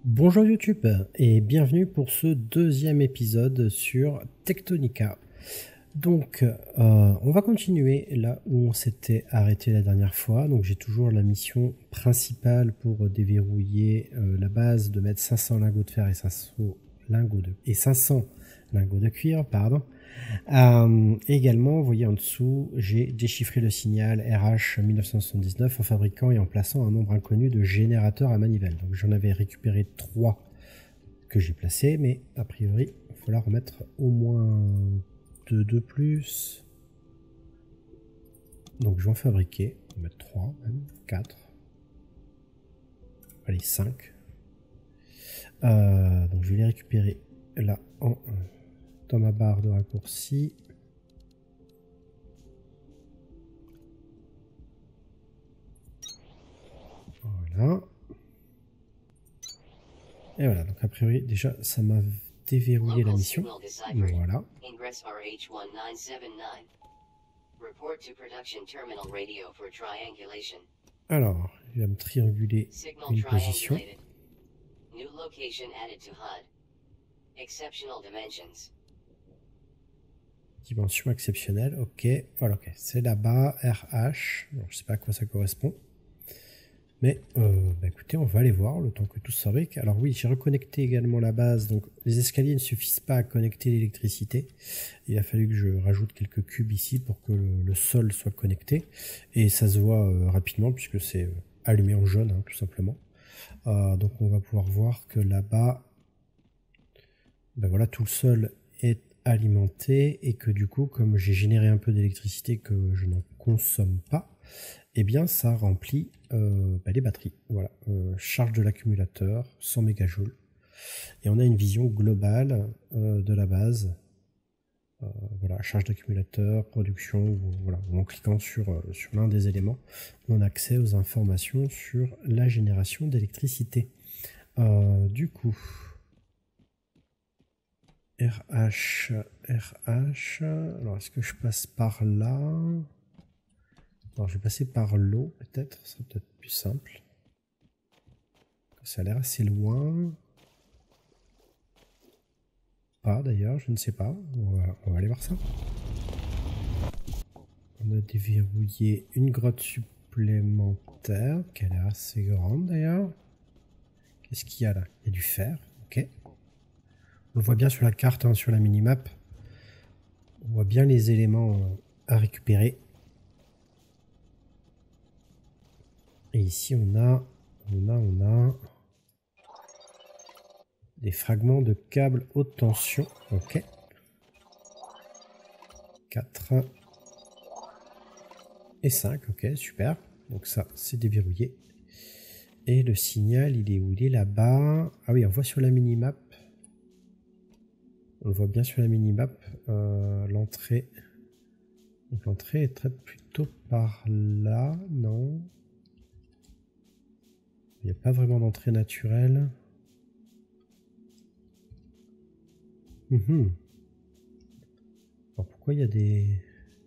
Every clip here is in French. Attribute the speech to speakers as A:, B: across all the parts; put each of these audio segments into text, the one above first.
A: Bonjour YouTube et bienvenue pour ce deuxième épisode sur Tectonica. Donc on va continuer là où on s'était arrêté la dernière fois. Donc j'ai toujours la mission principale pour déverrouiller la base, de mettre 500 lingots de fer et 500 lingots de cuivre, pardon. Également, vous voyez en dessous, j'ai déchiffré le signal RH 1979 en fabriquant et en plaçant un nombre inconnu de générateurs à manivelle. Donc j'en avais récupéré 3 que j'ai placés, mais a priori, il va falloir remettre au moins 2 de plus. Donc je vais en fabriquer, on va mettre 3, même 4. Allez, 5. Donc je vais les récupérer là dans ma barre de raccourci. Voilà. Et voilà, donc a priori déjà ça m'a déverrouillé la mission. Voilà. Alors, il va me trianguler une position. Dimension exceptionnelle, ok. Voilà, ok. C'est là-bas, RH. Alors, je sais pas à quoi ça correspond. Mais bah écoutez, on va aller voir le temps que tout se fabrique. Alors oui, j'ai reconnecté également la base. Donc les escaliers ne suffisent pas à connecter l'électricité. Il a fallu que je rajoute quelques cubes ici pour que le sol soit connecté. Et ça se voit rapidement puisque c'est allumé en jaune, hein, tout simplement. Donc on va pouvoir voir que là-bas, ben voilà, tout le sol est alimenté et que du coup, comme j'ai généré un peu d'électricité que je n'en consomme pas, eh bien ça remplit les batteries. Voilà, charge de l'accumulateur, 100 mégajoules. Et on a une vision globale de la base. Voilà, charge d'accumulateur, production, voilà, en cliquant sur l'un des éléments, on a accès aux informations sur la génération d'électricité. Du coup, RH, alors est-ce que je passe par là? Alors je vais passer par l'eau peut-être, ce sera peut-être plus simple. Ça a l'air assez loin. Pas d'ailleurs, je ne sais pas, on va aller voir ça. On a déverrouillé une grotte supplémentaire, qui a l'air assez grande d'ailleurs. Qu'est-ce qu'il y a là? Il y a du fer, ok. On le voit bien sur la carte, hein, sur la minimap. On voit bien les éléments à récupérer. Et ici on a des fragments de câbles haute tension, ok. 4 et 5, ok, super. Donc ça, c'est déverrouillé. Et le signal, il est où? Il est là-bas. Ah oui, on voit sur la minimap. On le voit bien sur la minimap, l'entrée. Donc l'entrée est plutôt par là, non? Il n'y a pas vraiment d'entrée naturelle. Alors pourquoi il y a des...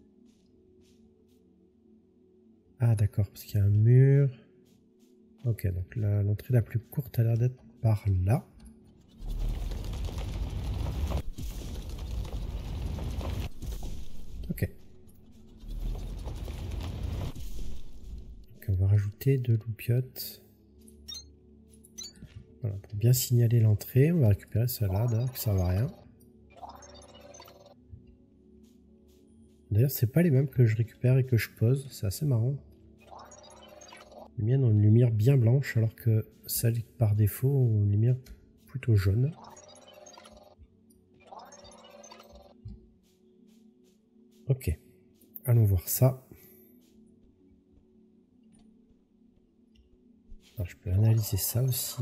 A: Ah d'accord, parce qu'il y a un mur. Ok, donc l'entrée la plus courte a l'air d'être par là. Ok. Donc on va rajouter de l'oupiote. Voilà, pour bien signaler l'entrée, on va récupérer celle-là, d'ailleurs, qui ne servent à rien. D'ailleurs, c'est pas les mêmes que je récupère et que je pose, c'est assez marrant. Les miennes ont une lumière bien blanche, alors que celles par défaut ont une lumière plutôt jaune. Ok, allons voir ça. Alors, je peux analyser ça aussi.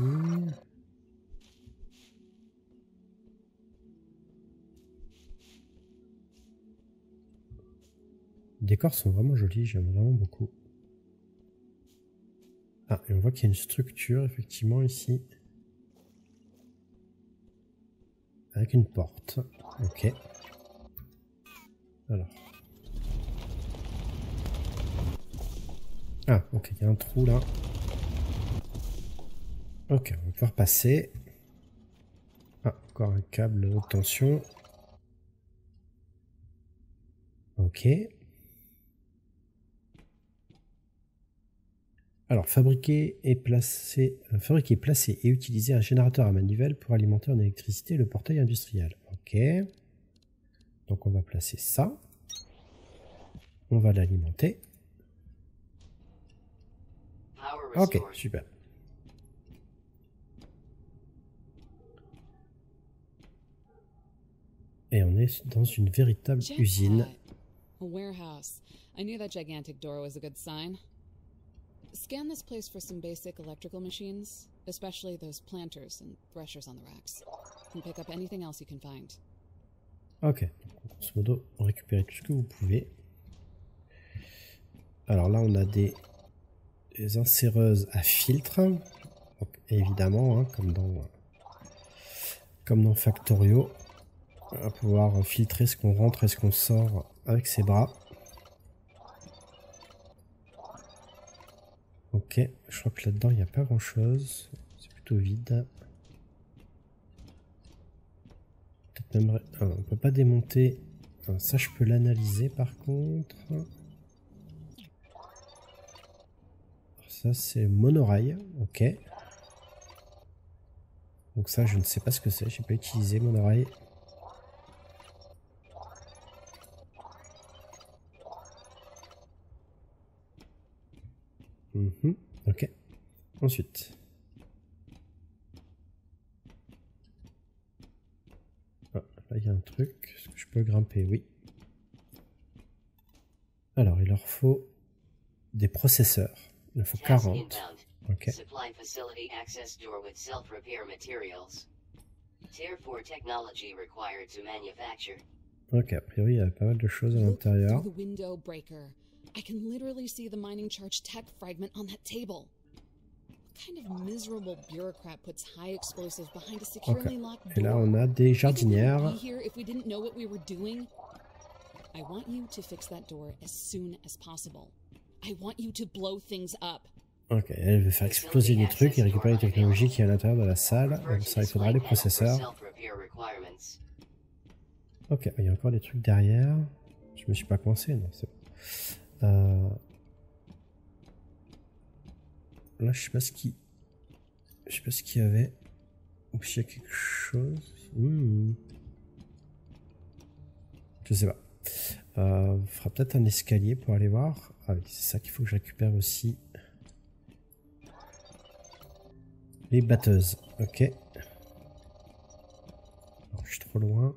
A: Les décors sont vraiment jolis, j'aime vraiment beaucoup. Ah, et on voit qu'il y a une structure, effectivement, ici. Avec une porte. Ok. Alors. Ah, ok, il y a un trou là. Ok, on va pouvoir passer. Ah, encore un câble haute tension. Ok. Alors, fabriquer, placer et utiliser un générateur à manivelle pour alimenter en électricité le portail industriel. Ok. Donc, on va placer ça. On va l'alimenter. Ok, super. Et on est dans une véritable usine.
B: A warehouse. I knew that gigantic door was a good sign. Scan this place for some basic electrical machines, especially those planters and threshers on the racks. And pick up anything else you can find.
A: Ok, grosso modo, récupérez tout ce que vous pouvez. Alors là, on a des inséreuses à filtre. Donc, évidemment, hein, comme dans Factorio, on va pouvoir filtrer ce qu'on rentre et ce qu'on sort avec ses bras. Ok, je crois que là-dedans, il n'y a pas grand-chose. C'est plutôt vide. Peut-être même... Ah, on peut pas démonter. Enfin, ça, je peux l'analyser par contre. Ça, c'est monorail. Ok. Donc ça, je ne sais pas ce que c'est. J'ai pas utilisé monorail. Ok. Ensuite. Ah, là, il y a un truc. Est-ce que je peux grimper? Oui. Alors, il leur faut des processeurs. Il en faut 40. Ok. Ok, a priori, il y a pas mal de choses à l'intérieur.
B: I can literally see the mining charge tech fragment on that table. What kind of miserable bureaucrat puts high explosives behind a securely locked door?
A: Et là, on a des jardinières.
B: I want you to fix that door as soon as possible. I want you to blow things up.
A: Ok, elle veut faire exploser des trucs et récupérer les technologies qui est à l'intérieur de la salle. Donc ça, il faudra les processeurs. Ok, il y a encore des trucs derrière. Je me suis pas coincé, non, c'est bon. Là, je sais pas ce qu'il y avait. Ou s'il y a quelque chose. Je sais pas. On fera peut-être un escalier pour aller voir. Ah oui, c'est ça qu'il faut que je récupère aussi. Les batteuses. Ok. Alors, je suis trop loin.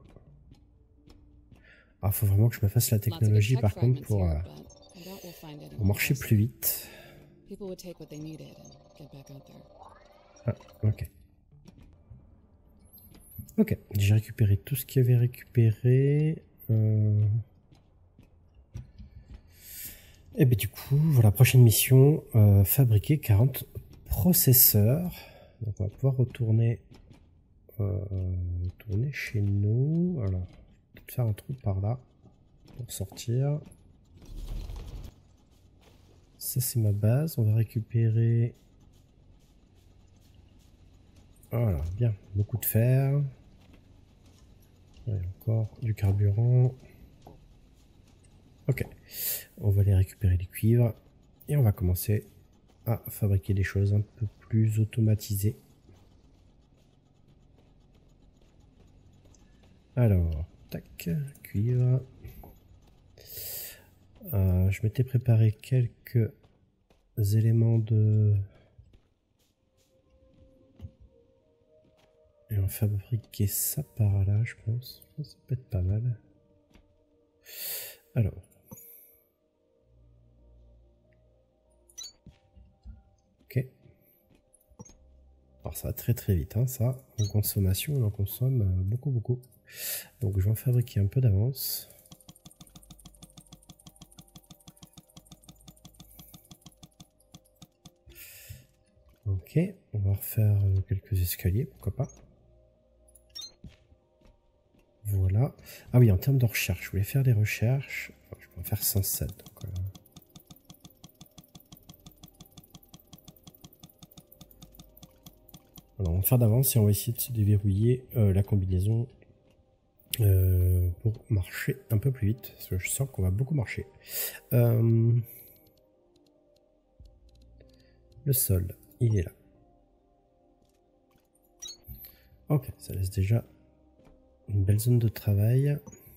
A: Ah, faut vraiment que je me fasse la technologie par contre pour marcher plus vite. Ah, ok. Ok, j'ai récupéré tout ce qu'il y avait récupéré. Et bien du coup, voilà, prochaine mission, fabriquer 40 processeurs. Donc on va pouvoir retourner chez nous. Alors, peut-être faire un trou par là pour sortir. Ça c'est ma base, on va récupérer... Voilà, bien, beaucoup de fer. Et encore du carburant. Ok, on va aller récupérer les cuivres et on va commencer à fabriquer des choses un peu plus automatisées. Alors, tac, cuivre. Je m'étais préparé quelques éléments de... Et on va fabriquer ça par là, je pense. Ça peut être pas mal. Alors. Ok. Alors ça va très très vite, hein, ça. En consommation, on en consomme beaucoup beaucoup. Donc je vais en fabriquer un peu d'avance. Ok, on va refaire quelques escaliers, pourquoi pas. Voilà. Ah oui, en termes de recherche, je voulais faire des recherches. Je peux en faire 107. Donc, Alors, on va faire d'avance et on va essayer de se déverrouiller la combinaison pour marcher un peu plus vite. Parce que je sens qu'on va beaucoup marcher. Le sol, il est là. Ok, ça laisse déjà une belle zone de travail.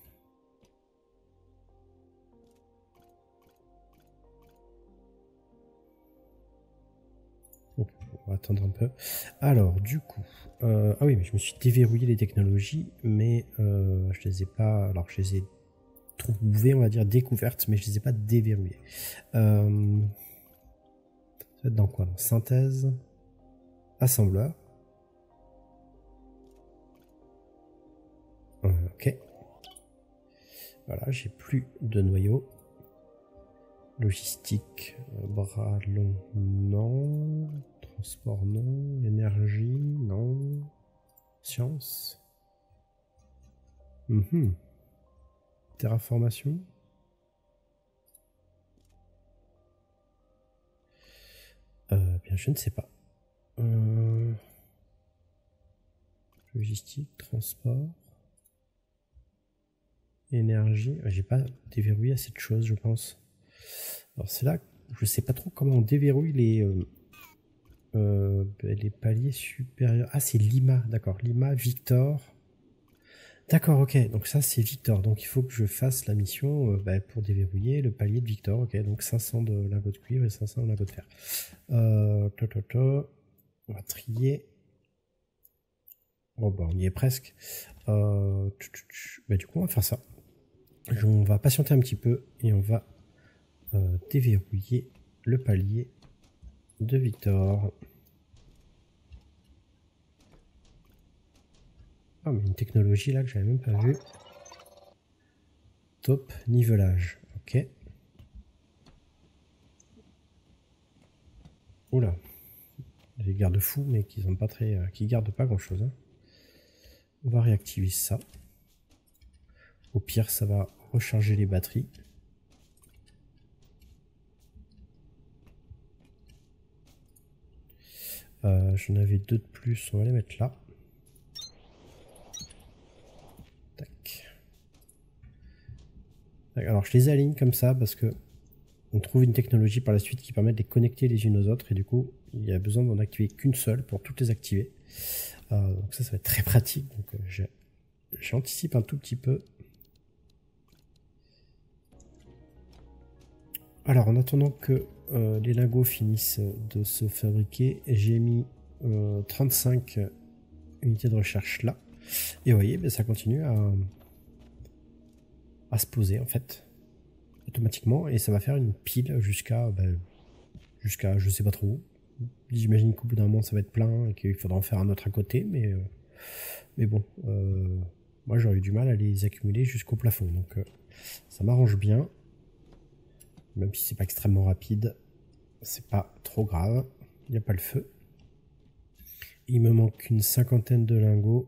A: On va attendre un peu. Alors, du coup... ah oui, mais je me suis déverrouillé les technologies, mais je les ai pas... Alors, je les ai trouvées, on va dire, découvertes, mais je les ai pas déverrouillées. Ça va être dans quoi? Dans synthèse, assembleur. Ok. Voilà, j'ai plus de noyaux. Logistique, bras long, non. Transport, non. Énergie, non. Science. Terraformation. Bien, je ne sais pas. Logistique, transport. Énergie. J'ai pas déverrouillé assez de choses, je pense. Alors c'est là, je sais pas trop comment on déverrouille les paliers supérieurs. Ah, c'est Lima, d'accord. Lima, Victor. D'accord, ok. Donc ça, c'est Victor. Donc il faut que je fasse la mission pour déverrouiller le palier de Victor. Ok, donc 500 de lingots de cuivre et 500 de lingots de fer. On va trier. Oh, bah, on y est presque. Du coup, on va faire ça. On va patienter un petit peu et on va déverrouiller le palier de Victor. Ah, mais une technologie là que j'avais même pas vue. Top nivelage. Ok. Oula. Les garde-fous, mais qui sont pas très, qui gardent pas grand chose. Hein. On va réactiver ça. Au pire, ça va recharger les batteries. J'en avais deux de plus, on va les mettre là. Tac. Alors je les aligne comme ça parce que on trouve une technologie par la suite qui permet de les connecter les unes aux autres et du coup il y a besoin d'en activer qu'une seule pour toutes les activer. Donc ça va être très pratique. Donc j'anticipe un tout petit peu. Alors en attendant que les lingots finissent de se fabriquer, j'ai mis 35 unités de recherche là. Et vous voyez, ça continue à se poser en fait automatiquement et ça va faire une pile jusqu'à je sais pas trop où. J'imagine qu'au bout d'un moment ça va être plein et qu'il faudra en faire un autre à côté, mais bon, moi j'aurais eu du mal à les accumuler jusqu'au plafond, donc ça m'arrange bien, même si c'est pas extrêmement rapide, c'est pas trop grave, il n'y a pas le feu. Il me manque une cinquantaine de lingots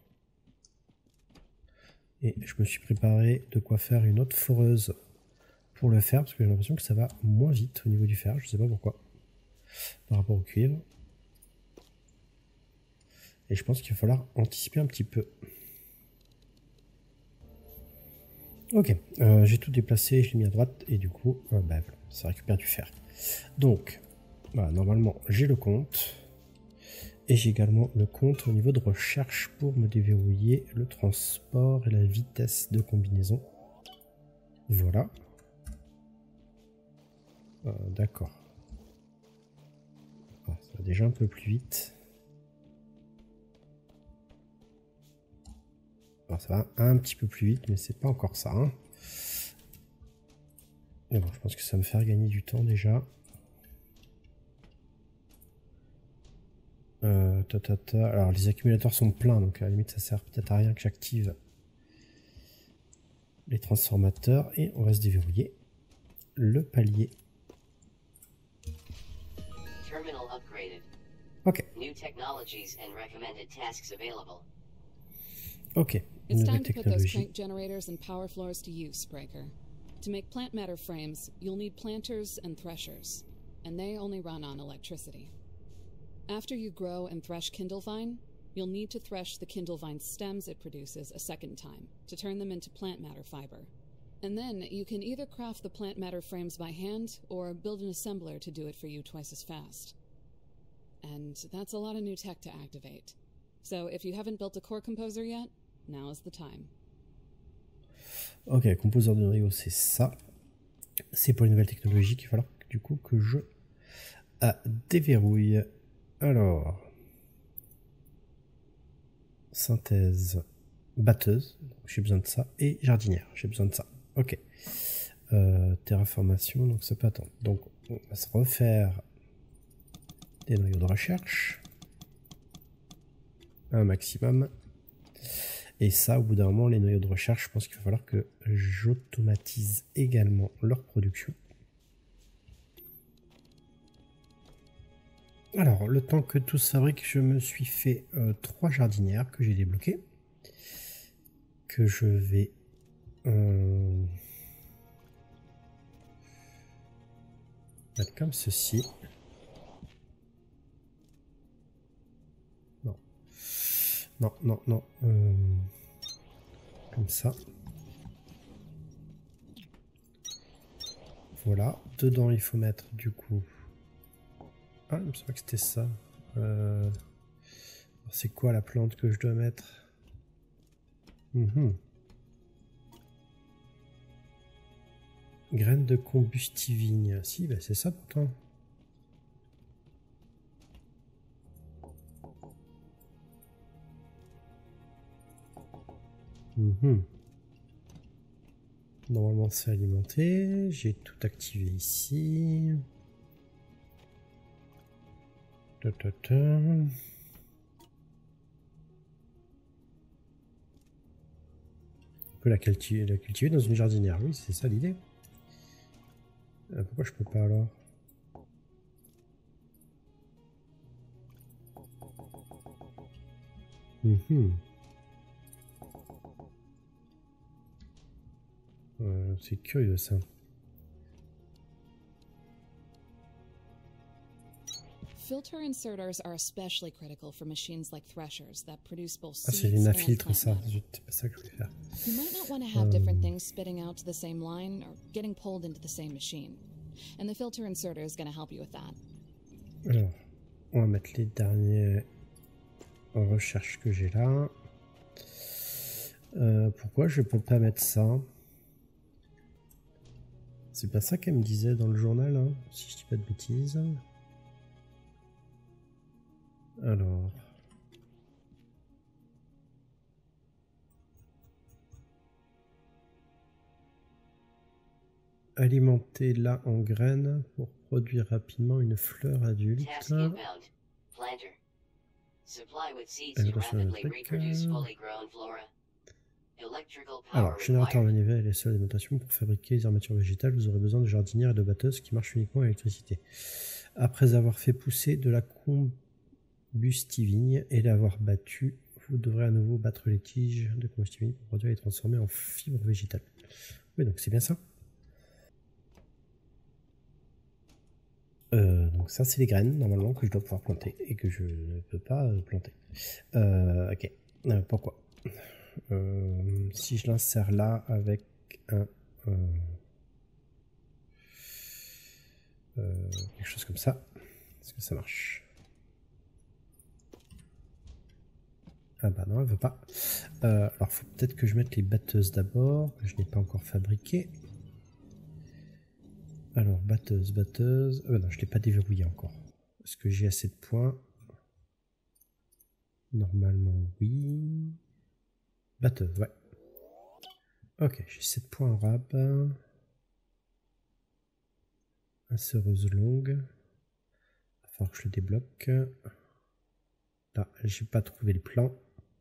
A: et je me suis préparé de quoi faire une autre foreuse pour le fer parce que j'ai l'impression que ça va moins vite au niveau du fer, je sais pas pourquoi, par rapport au cuivre. Et je pense qu'il va falloir anticiper un petit peu. Ok, j'ai tout déplacé, je l'ai mis à droite et du coup, voilà, ça récupère du fer. Donc, voilà, normalement, j'ai le compte. Et j'ai également le compte au niveau de recherche pour me déverrouiller le transport et la vitesse de combinaison. Voilà. D'accord. Ah, ça va déjà un peu plus vite. Alors, ça va un petit peu plus vite, mais c'est pas encore ça. Hein. Mais bon, je pense que ça va me faire gagner du temps déjà. Alors les accumulateurs sont pleins, donc à la limite ça sert peut-être à rien que j'active les transformateurs et on va se déverrouiller le palier. Ok. Ok.
B: It's time to put those crank generators and power floors to use, Breaker. To make plant matter frames, you'll need planters and threshers, and they only run on electricity. After you grow and thresh Kindlevine, you'll need to thresh the Kindlevine stems it produces a second time to turn them into plant matter fiber. And then you can either craft the plant matter frames by hand or build an assembler to do it for you twice as fast. And that's a lot of new tech to activate. So if you haven't built a core composer yet, now is the time.
A: Ok, composeur de noyau, c'est ça. C'est pour une nouvelle technologie qu'il va falloir du coup que je déverrouille. Alors, synthèse, batteuse, j'ai besoin de ça, et jardinière, j'ai besoin de ça. Ok. Terraformation, donc ça peut attendre. Donc on va se refaire des noyaux de recherche. Un maximum. Et ça, au bout d'un moment, les noyaux de recherche, je pense qu'il va falloir que j'automatise également leur production. Alors, le temps que tout se fabrique, je me suis fait 3 jardinières que j'ai débloquées. Que je vais... mettre comme ceci. Non. Non, non, non. Comme ça. Voilà. Dedans, il faut mettre du coup... Ah, il me semble que c'était ça. C'est quoi la plante que je dois mettre? Graines de combustivigne. Si, bah c'est ça pourtant. Normalement c'est alimenté. J'ai tout activé ici. On peut la cultiver dans une jardinière. Oui, c'est ça l'idée. Pourquoi je peux pas alors? C'est curieux ça.
B: Filter inserters are especially critical for machines like threshers that produce both
A: Ah, c'est
B: seeds
A: une
B: and
A: filtre
B: plant
A: ça.
B: matter.
A: C'est pas ça que je voulais faire.
B: You might not want to have different things spitting out to the same line or getting pulled into the same machine. And the filter inserter is going to help you with that.
A: Alors, on va mettre les dernières recherches que j'ai là. Pourquoi je peux pas mettre ça? C'est pas ça qu'elle me disait dans le journal, hein, si je dis pas de bêtises. Alors... alimenter là en graines pour produire rapidement une fleur adulte. Alors, générateur manivelle et les seules alimentation pour fabriquer les armatures végétales, vous aurez besoin de jardinières et de batteuses qui marchent uniquement à l'électricité. Après avoir fait pousser de la combustivigne et l'avoir battue, vous devrez à nouveau battre les tiges de combustivigne pour produire et transformer en fibres végétales. Oui, donc c'est bien ça. Donc ça c'est les graines normalement que je dois pouvoir planter et que je ne peux pas planter. Ok. Pourquoi si je l'insère là avec un quelque chose comme ça, est-ce que ça marche? Ah bah non, elle veut pas. Alors faut peut-être que je mette les batteuses d'abord, que je n'ai pas encore fabriqué. Alors, batteuse. Non, je ne l'ai pas déverrouillé encore. Est-ce que j'ai assez de points? Normalement, oui. Batteuse, ouais. Ok, j'ai 7 points en rab. Inséreuse longue. Il va falloir que je le débloque. Là, j'ai pas trouvé le plan.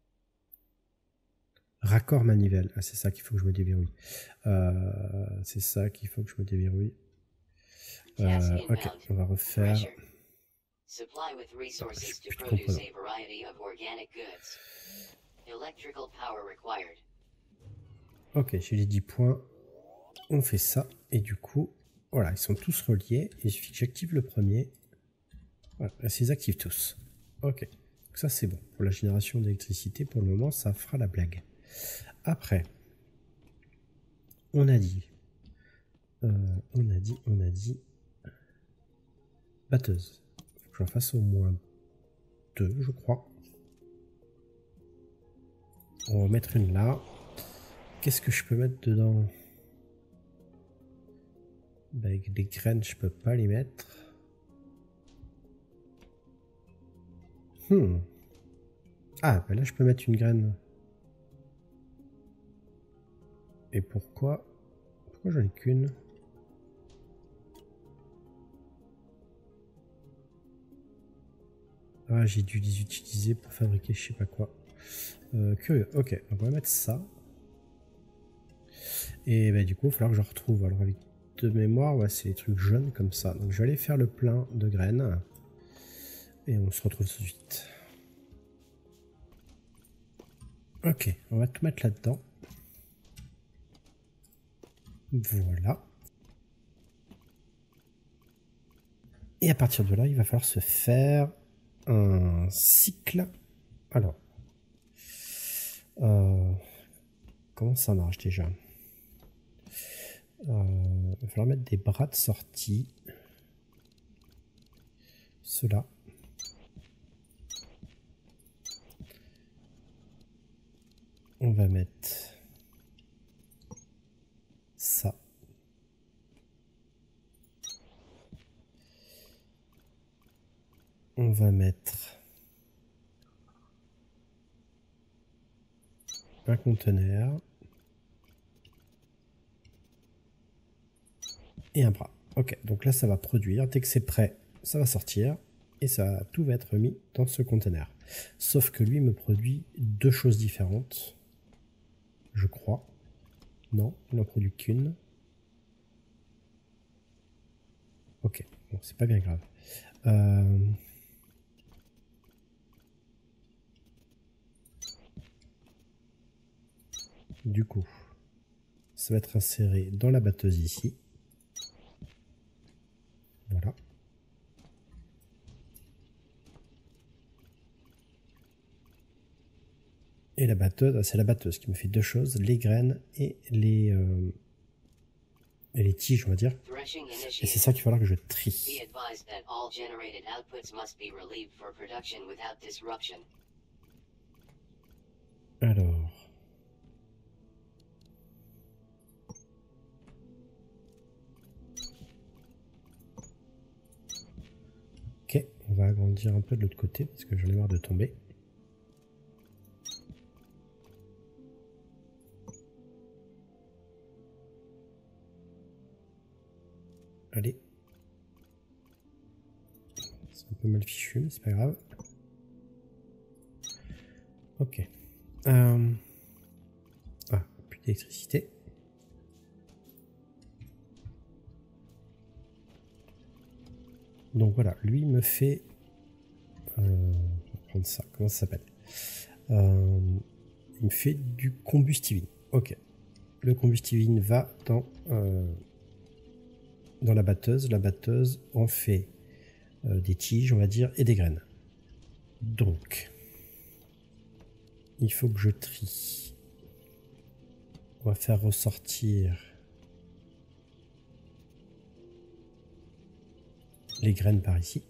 A: Raccord manivelle. Ah, c'est ça qu'il faut que je me déverrouille. C'est ça qu'il faut que je me déverrouille. Ok, on va refaire. Ok, j'ai les 10 points. On fait ça. Et du coup, voilà, ils sont tous reliés. Il suffit que j'active le premier. Voilà, et s'ils activent tous. Ok, donc ça c'est bon. Pour la génération d'électricité, pour le moment, ça fera la blague. Après, on a dit, batteuse. Faut que j'en fasse au moins 2, je crois. On va mettre une là. Qu'est-ce que je peux mettre dedans? Bah, avec des graines, je peux pas les mettre. Ah, bah là, je peux mettre une graine. Et pourquoi j'en ai qu'une? Ah, j'ai dû les utiliser pour fabriquer je sais pas quoi. Curieux. Ok, donc on va mettre ça. Et bah, du coup, il va falloir que je retrouve. Alors, avec de mémoire, ouais, c'est les trucs jaunes comme ça. Donc, je vais aller faire le plein de graines. Et on se retrouve tout de suite. Ok, on va tout mettre là-dedans. Voilà. Et à partir de là, il va falloir se faire un cycle. Alors, comment ça marche déjà? Il va falloir mettre des bras de sortie. Cela. On va mettre ça. On va mettre un conteneur et un bras. Ok, donc là ça va produire. Dès que c'est prêt, ça va sortir et ça tout va être mis dans ce conteneur. Sauf que lui me produit deux choses différentes. Je crois. Non, il n'en produit qu'une. Ok, bon, c'est pas bien grave. Du coup, ça va être inséré dans la batteuse ici. Voilà. Et la batteuse, c'est la batteuse qui me fait deux choses, les graines et les tiges, on va dire. Et c'est ça qu'il va falloir que je trie. Alors. Ok, on va agrandir un peu de l'autre côté parce que j'en ai marre de tomber. Allez. C'est un peu mal fichu, mais c'est pas grave. Ok. Ah, plus d'électricité. Donc voilà, lui me fait... on va prendre ça, comment ça s'appelle? Il me fait du combustivine. Ok. Le combustivine va dans la batteuse. La batteuse en fait des tiges, on va dire, et des graines. Donc, il faut que je trie. On va faire ressortir les graines par ici.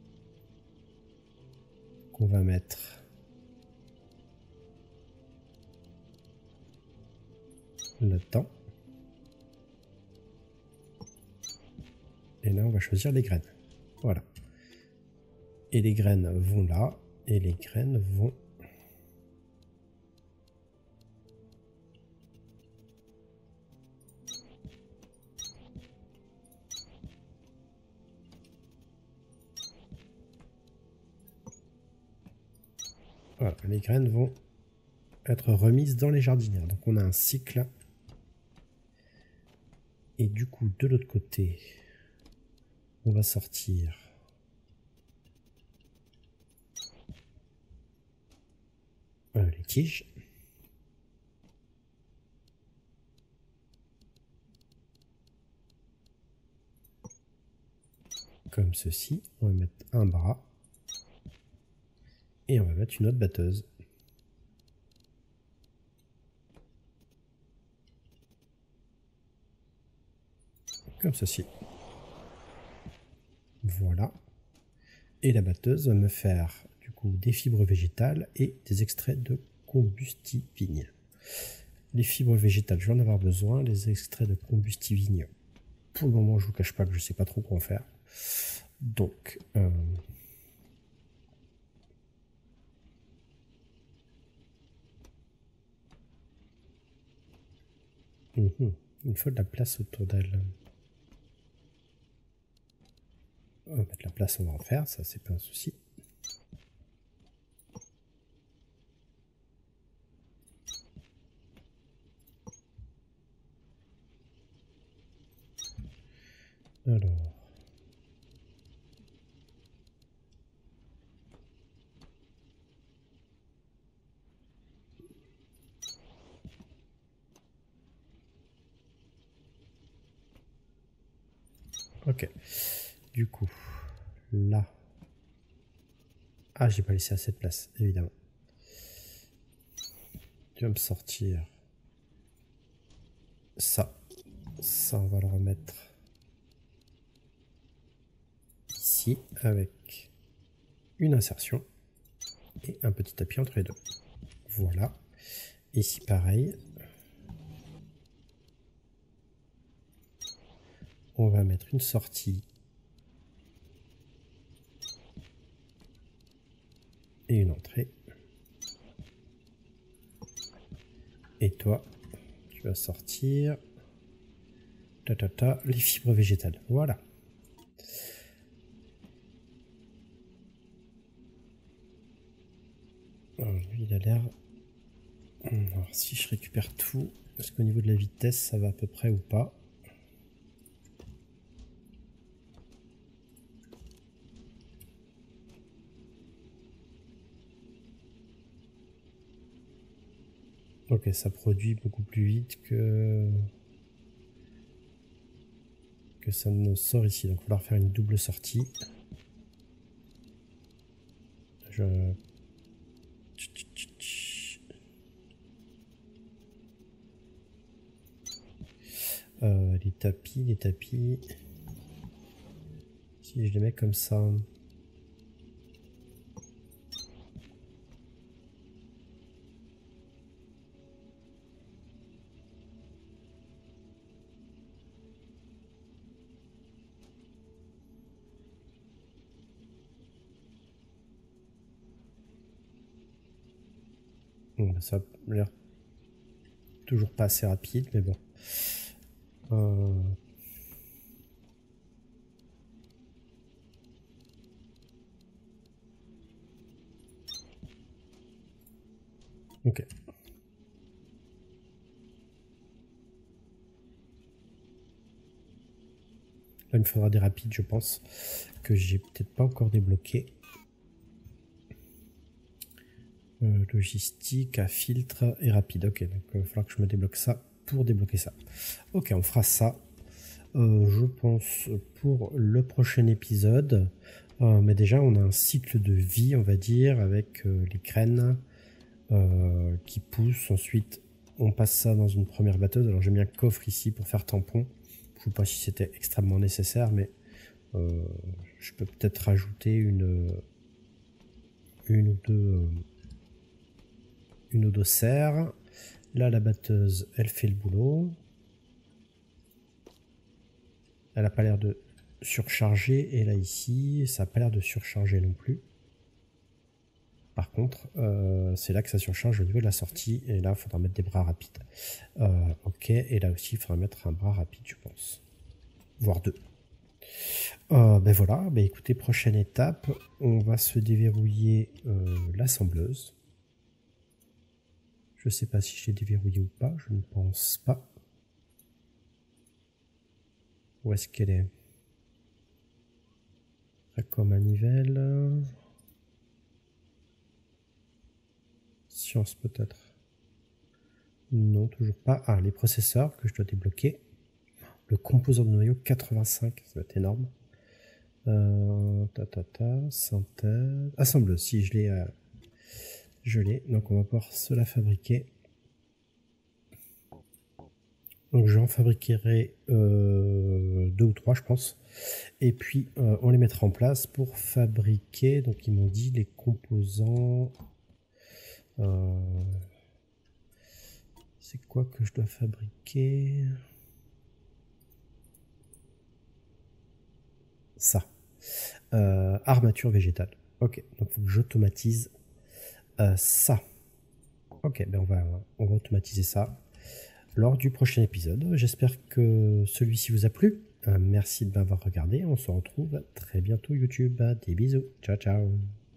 A: Qu'on va mettre là-dedans. Et là, on va choisir les graines. Voilà. Et les graines vont là. Et les graines vont... Voilà, les graines vont être remises dans les jardinières. Donc on a un cycle. Et du coup, de l'autre côté, on va sortir les tiges. comme ceci. On va mettre un bras. Et on va mettre une autre batteuse. Comme ceci. Voilà. Et la batteuse va me faire du coup des fibres végétales et des extraits de combustivigne. Les fibres végétales, je vais en avoir besoin. Les extraits de combustivigne, pour le moment, je vous cache pas que je sais pas trop quoi en faire. Donc, il faut de la place autour d'elle. On va mettre la place, on va en faire, ça c'est pas un souci. Alors. Ok. Du coup, là. Ah, j'ai pas laissé assez de place, évidemment. Tu vas me sortir ça. Ça, on va le remettre ici avec une insertion et un petit tapis entre les deux. Voilà. Ici, pareil. On va mettre une sortie et une entrée. Et toi, tu vas sortir les fibres végétales. Voilà. Alors, lui, il a l'air... Alors, si je récupère tout, est-ce qu'au niveau de la vitesse, ça va à peu près ou pas? Ok, ça produit beaucoup plus vite que ça ne sort ici. Donc, il va falloir faire une double sortie. Les tapis. Si je les mets comme ça. Bon, ça a l'air toujours pas assez rapide, mais bon. Ok. Là, il me faudra des rapides, je pense, que j'ai peut-être pas encore débloqué. Logistique, à filtre et rapide. Ok, donc il va falloir que je me débloque ça pour débloquer ça. Ok, on fera ça. Je pense pour le prochain épisode. Mais déjà, on a un cycle de vie, on va dire, avec les graines qui poussent. Ensuite, on passe ça dans une première batteuse. Alors, j'ai mis un coffre ici pour faire tampon. Je ne sais pas si c'était extrêmement nécessaire, mais je peux peut-être rajouter une ou deux serres. Là, la batteuse, elle fait le boulot. Elle n'a pas l'air de surcharger. Et là, ici, ça n'a pas l'air de surcharger non plus. Par contre, c'est là que ça surcharge au niveau de la sortie. Et là, il faudra mettre des bras rapides. Ok, et là aussi, il faudra mettre un bras rapide, je pense. Voire deux. Ben voilà, ben écoutez, prochaine étape, on va se déverrouiller l'assembleuse. Je ne sais pas si je l'ai déverrouillée ou pas, je ne pense pas. Où est-ce qu'elle est? Raccord manivelle. Science peut-être. Non, toujours pas. Ah, les processeurs que je dois débloquer. Le composant de noyau 85, ça va être énorme. Synthèse. Assembleuse, si je l'ai. Je l'ai. Donc on va pouvoir se la fabriquer. Donc j'en fabriquerai 2 ou 3 je pense. Et puis on les mettra en place pour fabriquer. Donc ils m'ont dit les composants. C'est quoi que je dois fabriquer? Ça. Armature végétale. Ok, donc il faut que j'automatise ça. Ok, ben on va automatiser ça lors du prochain épisode. J'espère que celui-ci vous a plu. Merci de m'avoir regardé. On se retrouve très bientôt YouTube. Des bisous. Ciao, ciao.